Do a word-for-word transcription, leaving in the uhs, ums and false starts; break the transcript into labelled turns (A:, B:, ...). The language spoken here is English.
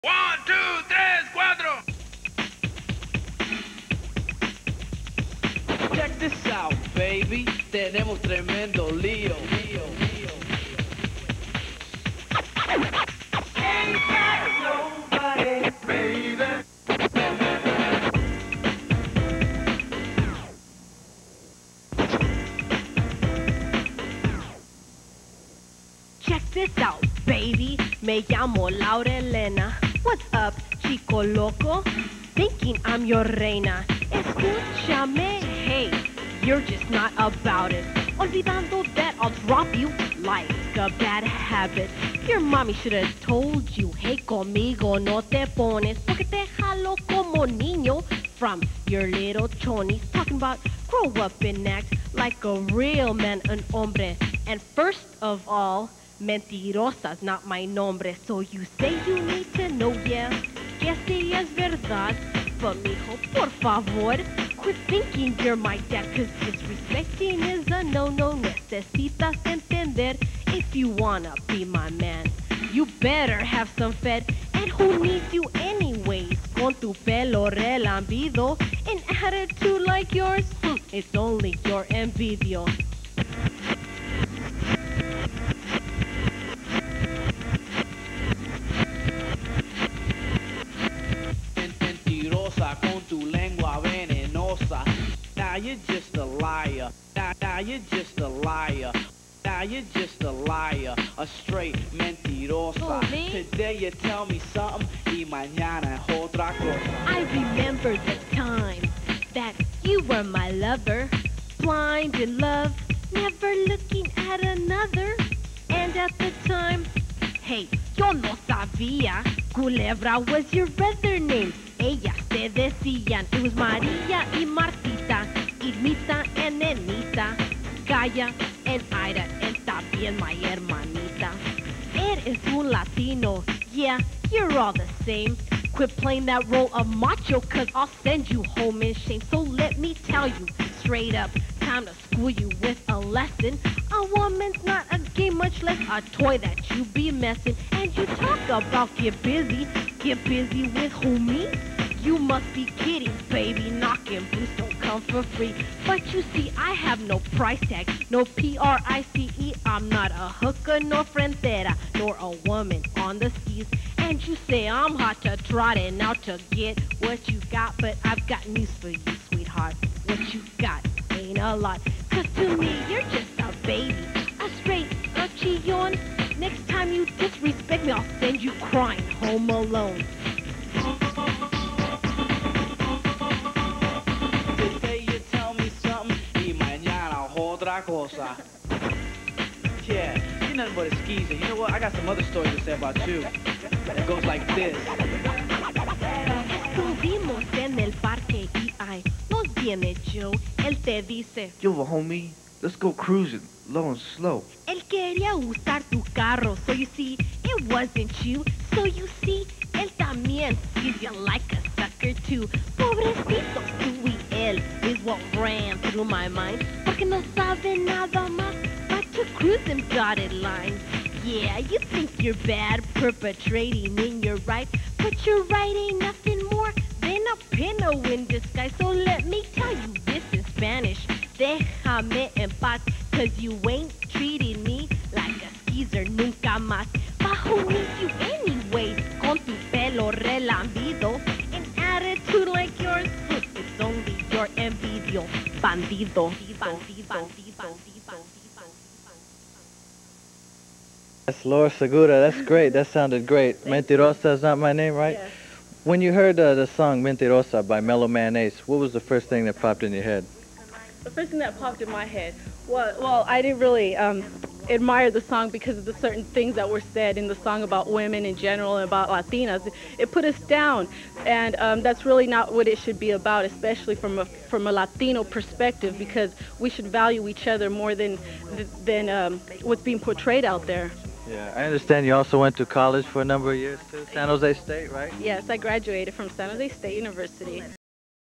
A: One, two, tres, cuatro.
B: Check this out, baby. Tenemos tremendo lío. lío, lío.
A: Ain't got nobody, baby.
C: Check this out, baby. Me llamo Laura Elena. What's up, chico loco? Thinking I'm your reina. Escúchame, hey, you're just not about it. Olvidando that I'll drop you like a bad habit. Your mommy should have told you, hey, conmigo no te pones, porque te jalo como niño from your little chonies. Talking about grow up and act like a real man, an hombre. And first of all, Mentirosa's not my nombre. So you say you need to know, yeah, que sí es verdad. But mijo, por favor, quit thinking you're my dad, cause disrespecting is a no-no. Necesitas entender if you wanna be my man. You better have some fed, and who needs you anyways? Con tu pelo relambido, an attitude like yours, hmm, it's only your envidio.
B: Mentirosa con tu lengua venenosa. Now you're just a liar. Now, now you're just a liar. Now you're just a liar, a straight mentirosa.
C: Who, me?
B: Today you tell me something y mañana es otra cosa.
C: I remember the time that you were my lover, blind in love, never looking at another. And at the time, hey, yo no sabía, Culebra was your other name. Ellas te decían, it was Maria y Martita, Irmita and Nenita, Gaia and Ida, and también my hermanita. Eres un Latino, yeah, you're all the same. Quit playing that role of macho, cause I'll send you home in shame. So let me tell you straight up, time to school you with a lesson. A woman's not a game, much less a toy that you be messing. And you talk about get busy, get busy with who, me? You must be kidding, baby, knocking boots don't come for free. But you see, I have no price tag, no P R I C E. I'm not a hooker, nor frontera, nor a woman on the skis. And you say I'm hot to trot and out to get what you got. But I've got news for you, sweetheart. What you got ain't a lot. Cause to me, you're just a baby, a straight, a chillon. Next time you disrespect me, I'll send you crying home alone.
B: Today you tell me something y mañana otra cosa. Yeah, you're nothing but a skeezer. You know what? I got some other stories to say about you. It goes like this.
C: Estuvimos en el parque y ay, nos viene Joe. Él te dice,
D: Yo, homie, let's go cruising, low and slow.
C: él quería usar tu carro. So you see, it wasn't you. So you see, él también sees you like a sucker too. Pobrecito, tú y él is what ran through my mind. Porque no sabe nada más but to cruise them dotted lines. Yeah, you think you're bad, perpetrating in your right, but your right ain't nothing more than a pinto in disguise. So let me tell you this in Spanish. Déjame en paz, cause you ain't treating me like a skeezer nunca más. But who needs you anyways? Con tu pelo relambido, an attitude like yours, hmm, it's only your envidio. Bandido, bandido, bandido, bandido.
E: That's Laura Segura. That's great. That sounded great. Mentirosa is not my name, right?
F: Yes.
E: When you heard uh, the song Mentirosa by Mellow Man Ace, what was the first thing that popped in your head?
F: The first thing that popped in my head was, well, I didn't really um, admire the song because of the certain things that were said in the song about women in general and about Latinas. It, it put us down, and um, that's really not what it should be about, especially from a from a Latino perspective, because we should value each other more than than um, what's being portrayed out there.
E: Yeah, I understand you also went to college for a number of years too, San Jose State, right?
F: Yes, I graduated from San Jose State University.